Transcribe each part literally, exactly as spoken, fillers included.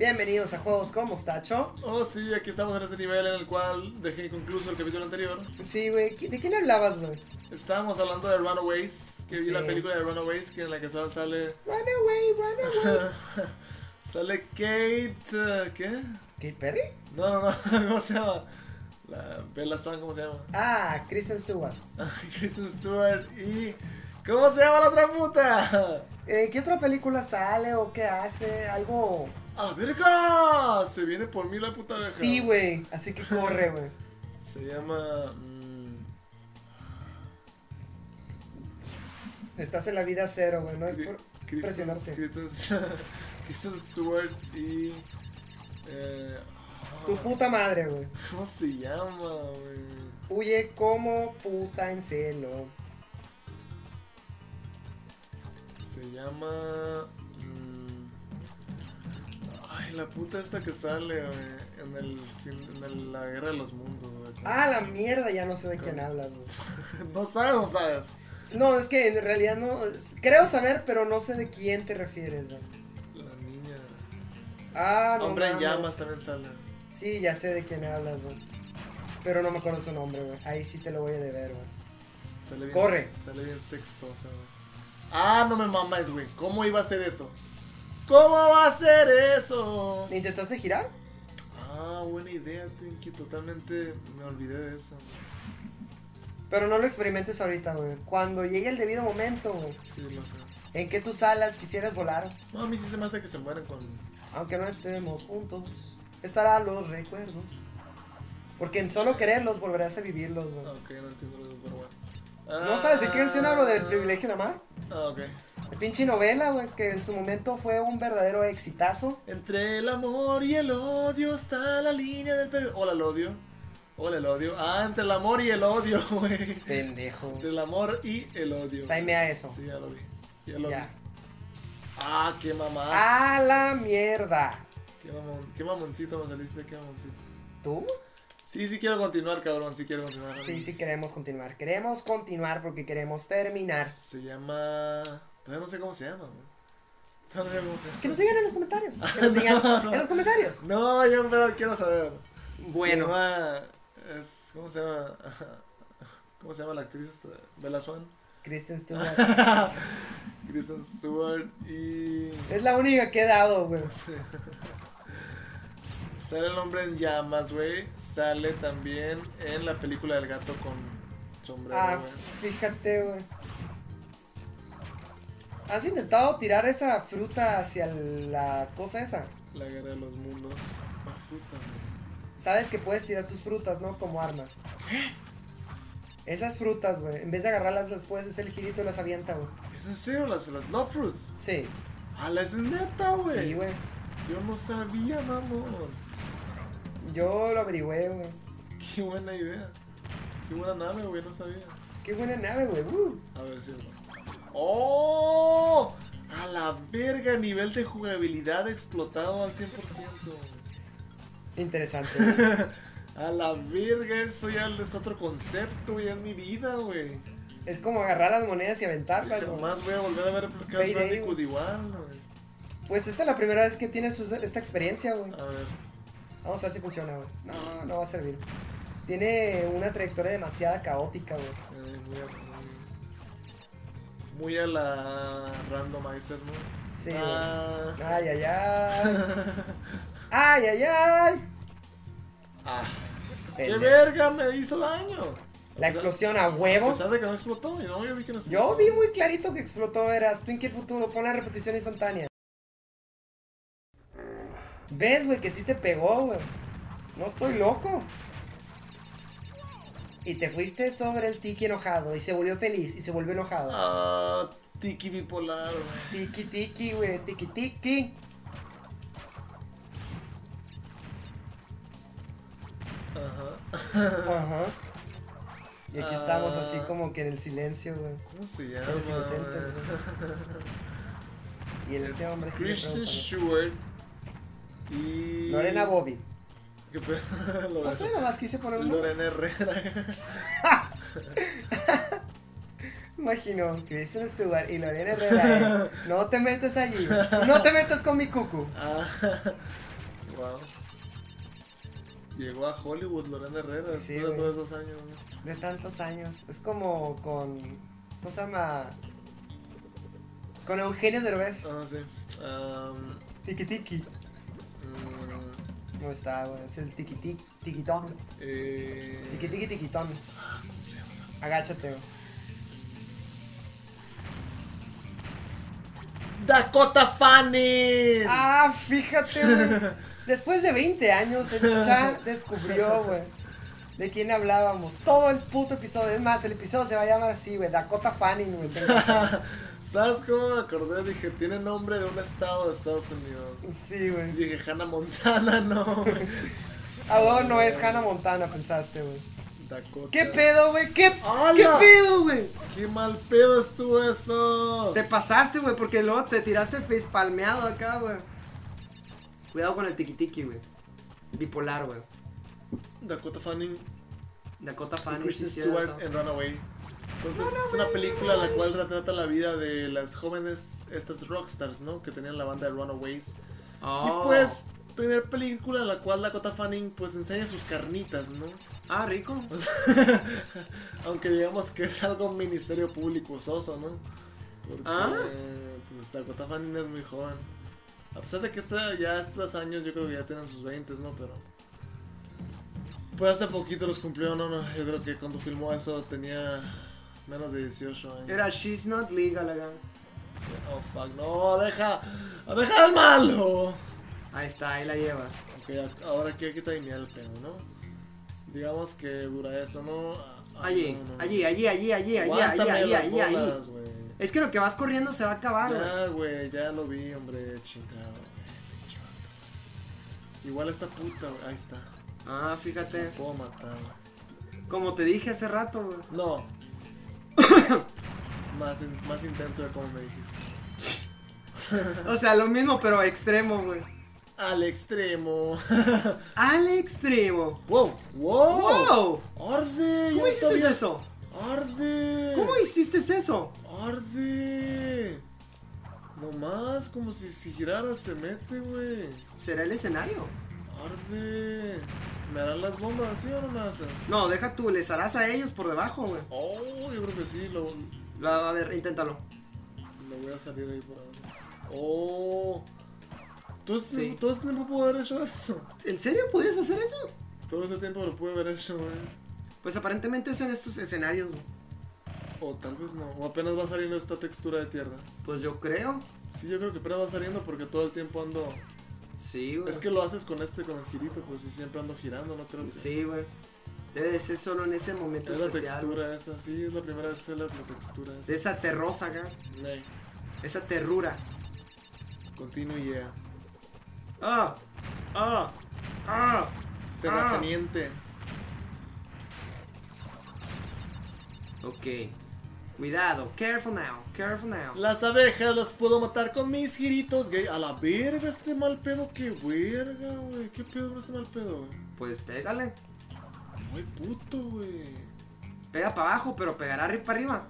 Bienvenidos a Juegos con Mostacho. Oh, sí, aquí estamos en ese nivel en el cual dejé inconcluso el capítulo anterior. Sí, güey. ¿De quién hablabas, güey? Estábamos hablando de Runaways, que vi Sí. la película de Runaways, que en la que solo sale... Run away, run away. sale Kate... uh, ¿Qué? ¿Kate Perry? No, no, no, ¿cómo se llama? La Bella Swan, ¿cómo se llama? Ah, Kristen Stewart. Kristen Stewart y... ¿Cómo se llama la otra puta? Eh, ¿Qué otra película sale o qué hace? Algo... ¡A la verga! Se viene por mí la puta vieja. Sí, güey. Así que corre, güey. Se llama... mmm, Estás en la vida cero, güey. No es Cri- por Kristen, presionarte. Kristen, Kristen Stewart y... Eh, Tu puta madre, güey. ¿Cómo se llama, güey? Huye como puta en celo. Se llama... mm, Ay, la puta esta que sale, güey, en el fin- en el- la guerra de los mundos, güey. Ah, la mierda, ya no sé de quién hablas, güey. No sabes, no sabes. No, es que en realidad no... Creo saber, pero no sé de quién te refieres, güey. La niña. Ah, no Hombre en mames. llamas también sale. Sí, ya sé de quién hablas, güey. Pero no me acuerdo su nombre, güey. Ahí sí te lo voy a deber, güey. Sale bien, Corre. Sale bien sexosa, güey. Ah, no me mames, güey. ¿Cómo iba a ser eso? ¿Cómo va a ser eso? ¿Intentaste girar? Ah, buena idea, Twinkie. Totalmente me olvidé de eso. Pero no lo experimentes ahorita, güey. Cuando llegue el debido momento, güey, Sí, lo sé. en que tus alas quisieras volar, No, a mí sí se me hace que se mueren con... aunque no estemos juntos, estarán los recuerdos. Porque en solo quererlos volverás a vivirlos, güey. Ah, ok, no entiendo lo pero bueno. ¿No sabes de qué canción hablo del privilegio de amar? Ah, ok. De pinche novela, güey, que en su momento fue un verdadero exitazo. Entre el amor y el odio está la línea del periodo. Hola, el odio. Hola, el odio. Ah, entre el amor y el odio, güey. Pendejo. Entre el amor y el odio. Timea eso. Sí, ya lo vi. Ya lo Ya. vi. Ah, qué mamá. ¡A la mierda! Qué mamón. Qué mamoncito me saliste, qué mamoncito. ¿Tú? Sí, sí quiero continuar, cabrón. Sí quiero continuar. Sí, sí queremos continuar. Queremos continuar porque queremos terminar. Se llama... Todavía no sé cómo se llama, güey. Todavía no sé cómo se llama. Que nos digan en los comentarios. Que nos digan No, no. en los comentarios. No, yo en verdad quiero saber. Bueno. Se llama... Es, ¿Cómo se llama? ¿Cómo se llama la actriz esta? Bella Swan. Kristen Stewart. Kristen Stewart y... Es la única que he dado, güey. Sí. Sale el hombre en llamas, güey. Sale también en la película del gato con sombrero, Ah, güey. fíjate, güey. ¿Has intentado tirar esa fruta hacia la cosa esa? La guerra de los mundos. ¿Cuál fruta, güey? Sabes que puedes tirar tus frutas, ¿no? Como armas. Esas frutas, güey, en vez de agarrarlas, las puedes hacer el girito y las avienta, güey. ¿Es en serio las, las Love Fruits? Sí, Ah, la es neta, güey. sí, güey. Yo no sabía, mamón. Yo lo averigüé, güey. Qué buena idea. Qué buena nave, güey, no sabía. Qué buena nave, güey. Uh. A ver si... ¡Oh! A la verga, nivel de jugabilidad explotado al cien por ciento. Interesante, güey. A la verga, eso ya es otro concepto, güey, en mi vida, güey. Es como agarrar las monedas y aventarlas, güey. Jamás voy a volver a ver Crash Payday, Bandicoot güey. igual, güey. Pues esta es la primera vez que tienes su- esta experiencia, güey. A ver. Vamos a ver si funciona, güey. No, no va a servir. Tiene una trayectoria demasiado caótica, güey. eh, muy, a, muy, muy a la randomizer, ¿no? Sí, Ah. güey. Ay, ay, ay. Ay, ay, ay. Ah. ¡Qué Pendejo. verga! Me hizo daño. La explosión a A huevo. pesar de que no explotó, yo, no, yo vi que no explotó. Yo vi muy clarito que explotó, verás. Twinkie el futuro, pon la repetición instantánea. ¿Ves, güey, que sí te pegó, güey? No estoy loco. Y te fuiste sobre el tiki enojado. Y se volvió feliz. Y se volvió enojado. Ah, tiki bipolar, güey. Tiki tiki, güey. Tiki tiki. Ajá. Ajá. Y aquí estamos así Ah. como que en el silencio, güey. ¿Cómo se llama? Eres inocentes, Y el este Es hombre sí le Kristen pregunta, Stewart y... Lorena Bobby. ¿Qué pe- No Lorena- sé, nomás quise poner un nombre. Lorena Herrera. Imagino, Kristen Stewart y Lorena Herrera, eh. No te metas allí. No te metas con mi cucu. Ah, Wow. Llegó a Hollywood Lorena Herrera Sí, después de güey. todos esos años, ¿no? De tantos años. Es como con. ¿Cómo se llama? Con Eugenio Derbez. Ah, sí. Um, Tiki tiki. mm, ¿Cómo está, güey? Es el tiki tiki tiquitón. eh, Tiki tiki tiquitón. ¿Cómo se llama esa? Agáchate, güey. Dakota Fanning. Ah, fíjate, güey. Después de veinte años, el Cha descubrió, güey, de quién hablábamos. Todo el puto episodio. Es más, el episodio se va a llamar así, güey. Dakota Fanning, güey. ¿Sabes cómo me acordé? Dije, tiene nombre de un estado de Estados Unidos. Sí, güey. Dije, Hannah Montana, no. Ah, no, no es Hannah Montana, pensaste, güey. Dakota. ¿Qué pedo, güey? ¿Qué, ¡Hala! ¿Qué pedo, güey? ¡Qué mal pedo estuvo eso! Te pasaste, güey, porque luego te tiraste face palmeado acá, güey. Cuidado con el tiki tiki, güey. Bipolar, güey. Dakota Fanning Dakota y Fanning. Kristen sí, Stewart cierto. en Runaway. Entonces es una película la cual retrata la vida de las jóvenes, estas rockstars, ¿no? Que tenían la banda de Runaways. Oh. Y pues, primer película en la cual Dakota Fanning pues enseña sus carnitas, ¿no? Ah, rico. O sea, aunque digamos que es algo ministerio público soso, ¿no? Porque ¿Ah? pues Dakota Fanning es muy joven. A pesar de que está ya estos años yo creo que ya tienen sus veinte, ¿no? Pero pues hace poquito los cumplió, no, no, yo creo que cuando filmó eso tenía menos de dieciocho años. Era She's Not Legal, acá. Oh fuck, no, deja, deja el malo. Ahí está, ahí la llevas. Ok, ahora aquí hay que timear el pedo, ¿no? Digamos que dura eso, ¿no? Ay, Allí, no, no. allí, allí, allí, allí, allí, allí, Aguántame allí, las allí, allí. bolas, güey. Es que lo que vas corriendo se va a acabar, güey. Ya, güey, ya lo vi, hombre, chingado, güey. Igual esta puta, güey, ahí está. Ah, Me fíjate. puedo matar, güey. Como te dije hace rato, güey. No. más, in- más intenso de como me dijiste. O sea, lo mismo, pero extremo, güey. Al extremo. Al extremo. wow, wow. ¡Wow! Arde. ¿Cómo ya hiciste sabía. eso? Arde. ¿Cómo hiciste eso? Arde. Nomás, como si, si girara se mete, güey. ¿Será el escenario? Arde. ¿Me harán las bombas así o no me hacen? No, deja tú, les harás a ellos por debajo, güey. Oh, yo creo que sí, lo, La- A ver, inténtalo. lo voy a salir ahí por ahí. Oh. ¿Todo este, Sí. todo este tiempo pude haber hecho esto? ¿En serio puedes hacer eso? Todo ese tiempo lo pude haber hecho, güey. Pues aparentemente es en estos escenarios, güey. O tal vez no. O apenas va saliendo esta textura de tierra. Pues yo creo. Sí, yo creo que apenas va saliendo porque todo el tiempo ando... Sí, güey. Es que lo haces con este, con el girito, pues y siempre ando girando, no creo que... Sí, güey. Debe de ser solo en ese momento Es la especial. textura esa, sí, es la primera vez que sale la textura De esa. esa terrosa acá. Ey, Esa terrura. Continue y yeah. Ah. Ah. Ah. Terrateniente. Ok. Cuidado. Careful now. Careful now. Las abejas las puedo matar con mis giritos gay. A la verga este mal pedo, qué verga, güey. ¿Qué pedo con este mal pedo, güey? Pues pégale. Muy puto, güey. Pega para abajo, pero pegará arriba para arriba.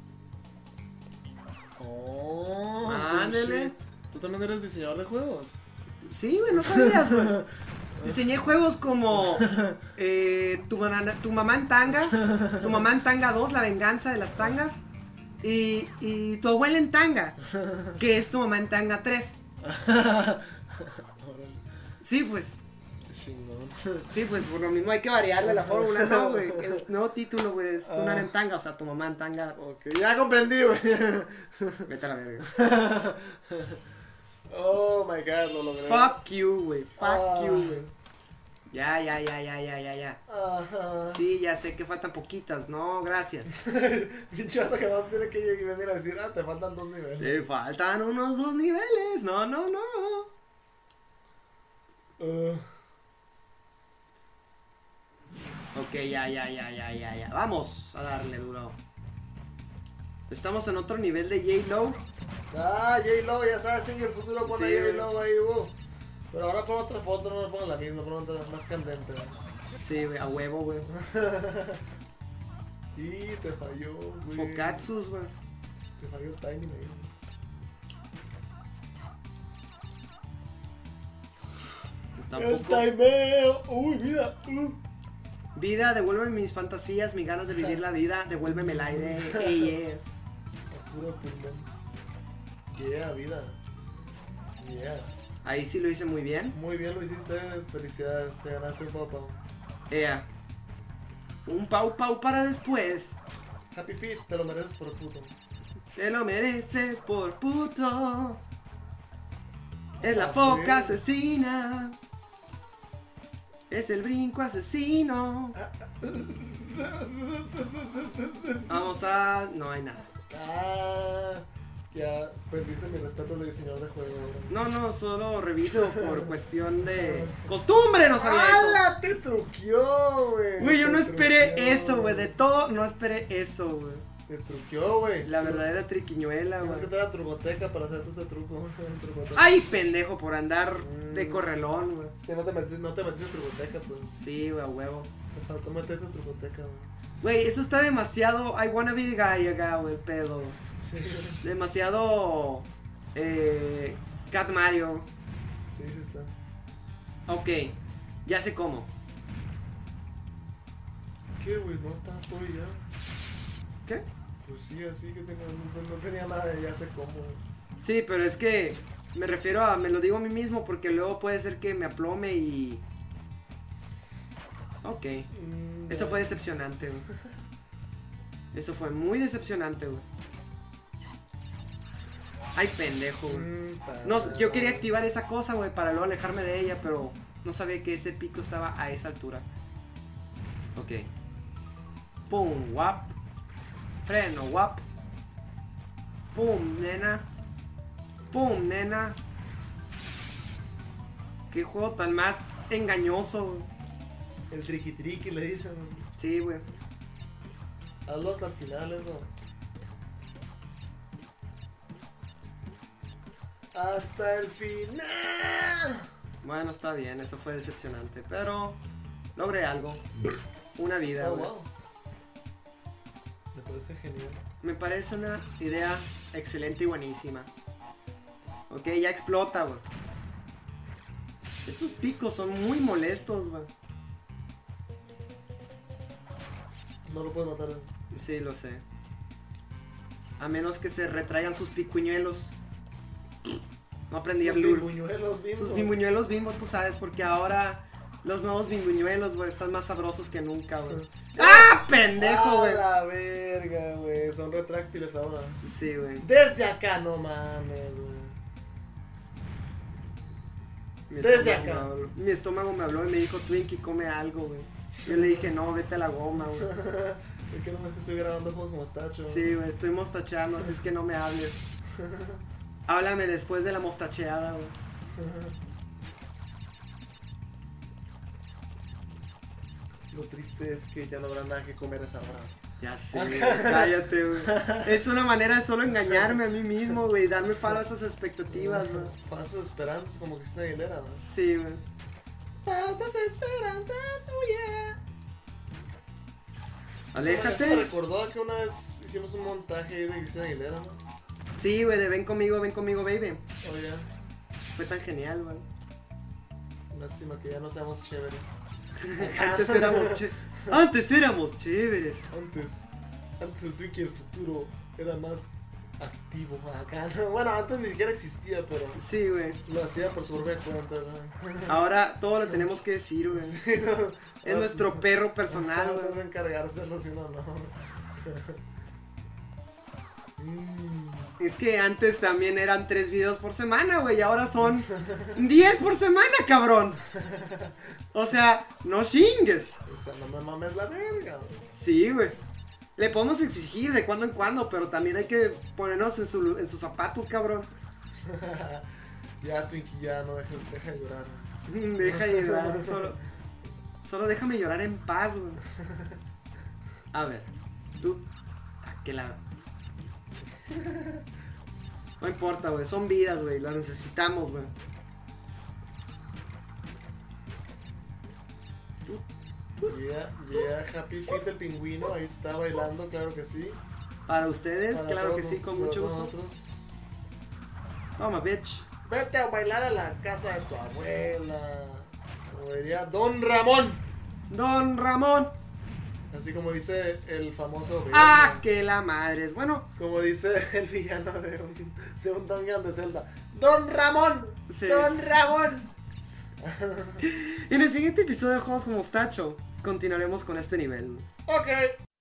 Oh, Ándele. shit. ¿Tú también eres diseñador de juegos? Sí, güey, no sabías, güey. Diseñé juegos como eh, tu, banana- tu mamá en tanga, tu mamá en tanga dos, la venganza de las tangas, y, y tu abuela en tanga, que es tu mamá en tanga tres. Órale, Sí, pues, chingón. sí, pues por lo mismo hay que variarle la fórmula, no, güey. El nuevo título, güey, es tu nana en tanga, o sea, tu mamá en tanga. Ok, ya comprendí, güey. Vete a la verga. Oh my god, lo logré. Fuck you, güey, fuck Ah. you, güey. Ya, ya, ya, ya, ya, ya, ya. Ajá. Sí, ya sé que faltan poquitas, no, gracias. Pinche vato que vas a tener que llegar y venir a decir, ah, te faltan dos niveles. Te faltan unos dos niveles. No, no, no. Uh, Ok, ya, ya, ya, ya, ya, ya. Vamos a darle duro. Estamos en otro nivel de J-Lo. ah, J-Lo, ya sabes, tengo el futuro pone Sí, a J-Lo ahí, uh. Pero ahora pon otra foto, no me pongan la misma, pon otra más candente. güey. Sí, güey, a huevo, güey. Y te falló, güey. Focatsus, güey. Te falló el timing ahí. tampoco. El timeo. Uy, vida. Uh. Vida, devuélveme mis fantasías, mis ganas de vivir la vida, devuélveme el aire. Hey, yeah. Puro pulmón. Yeah, vida. Yeah. Ahí sí lo hice muy bien. Muy bien lo hiciste, felicidades, te ganaste un pau pau. Ea. Un pau pau para después. Happy Feet, te lo mereces por puto. Te lo mereces por puto. Es la A foca ver. asesina. Es el brinco asesino. Vamos a... No hay nada. Ah, ya perdiste mi respeto de diseñador de juego. No, no, solo reviso por cuestión de costumbre, no sabía eso. ¡Hala! Te truqueó, güey. Güey, yo no Te esperé truqueó, eso, güey. De todo, no esperé eso, güey. Te truqueó, güey. La verdadera triquiñuela, Tienes güey. que tener la trucoteca para hacerte este truco. Trucoteca. Ay, pendejo, por andar Mm. de correlón, güey. Es que no te metiste, no te metiste en trucoteca, pues. Sí, güey, a huevo. Te faltó meterte en trucoteca, güey. Güey, eso está demasiado. I wanna be the guy acá, güey, pedo. Sí, Demasiado. Eh. Cat Mario. sí, sí está. Ok, ya sé cómo. ¿Qué, güey? No está todo ya. ¿Qué? Pues sí, así que tengo, no, no tenía nada de ya sé cómo. Sí, pero es que me refiero a, me lo digo a mí mismo porque luego puede ser que me aplome y... Ok, Mm, eso ya. fue decepcionante, güey. Eso fue muy decepcionante, güey. Ay, pendejo, güey. Mm, No, yo quería activar esa cosa, güey, para luego alejarme de ella, pero no sabía que ese pico estaba a esa altura. Ok. Pum, guap. Freno, guap. Pum, nena. Pum, nena. Qué juego tan más engañoso, güey. El triqui triqui le dicen. Sí, güey. Hazlo hasta el final, eso. Hasta el final. Bueno, está bien, eso fue decepcionante, pero logré algo. Una vida, Oh, güey. wow. Me parece genial. Me parece una idea excelente y buenísima. Ok, ya explota, güey. Estos picos son muy molestos, güey. No lo puedes matar. ¿Eh? Sí, lo sé. A menos que se retraigan sus picuñuelos. No aprendí a Sus blur. bimbuñuelos bimbo. Sus bimbuñuelos bimbo, tú sabes, porque ahora los nuevos bimbuñuelos, güey, están más sabrosos que nunca, güey. ¡Ah, pendejo, güey! A la verga, güey. Son retráctiles ahora. Sí, güey. Desde acá, no mames, güey. Mi Desde estómago acá. me habló- Mi estómago me habló y me dijo, Twinkie, come algo, güey. Yo le dije, no, vete a la goma, güey. Es que no es que estoy grabando juegos mostacho. Sí, güey, estoy mostachando, así es que no me hables. Háblame después de la mostacheada, güey. Lo triste es que ya no habrá nada que comer a esa hora. Ya sé, güey, cállate, güey. Es una manera de solo engañarme a mí mismo, güey, darme falsas expectativas, güey. Falsas esperanzas como Cristina Aguilera, ¿no? Sí, güey. Falsas esperanzas, oh yeah. Eso me Aléjate. recordó que una vez hicimos un montaje ahí de Cristina Aguilera, ¿no? Sí, güey, de ven conmigo, ven conmigo, baby. Oh yeah. Fue tan genial, güey. Lástima que ya no seamos chéveres. Antes éramos ché- Antes éramos chéveres. Antes, antes el Twinkie del futuro era más activo acá, ¿no? Bueno, antes ni siquiera existía, pero Sí, güey. lo hacía por su propia cuenta, ¿no? Ahora todo lo tenemos que decir, güey. Sí, no, Es nuestro perro personal, no, no, güey. no encargárselo, si no, no. Mm. Es que antes también eran tres videos por semana, güey. Y ahora son diez por semana, cabrón. O sea, no chingues. O sea, no me mames la verga, güey. Sí, güey. Le podemos exigir de cuando en cuando, pero también hay que ponernos en, su- en sus zapatos, cabrón. Ya, Twinkie, ya, no deja, deja de llorar. Deja de llorar, solo, solo déjame llorar en paz, güey. A ver, tú, ¿a qué lado? No importa, güey, son vidas, güey, las necesitamos, güey. Yeah, yeah, Happy Feet el pingüino, ahí está bailando, claro que sí. Para ustedes, Para claro que todos sí, con nos- mucho gusto. nosotros. Toma, bitch. Vete a bailar a la casa de tu abuela. sería Don Ramón. Don Ramón. Así como dice el famoso Ah, villano. que la madre es. Bueno, Como dice el villano de un, de un Dungeon de Zelda. Don Ramón. Sí. Don Ramón. en el siguiente episodio de Juegos como Mostacho continuaremos con este nivel. Ok.